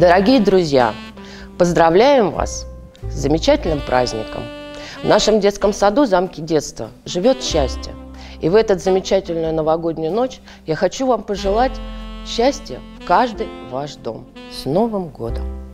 Дорогие друзья, поздравляем вас с замечательным праздником. В нашем детском саду «Замки детства» живет счастье. И в эту замечательную новогоднюю ночь я хочу вам пожелать счастья в каждый ваш дом. С Новым годом!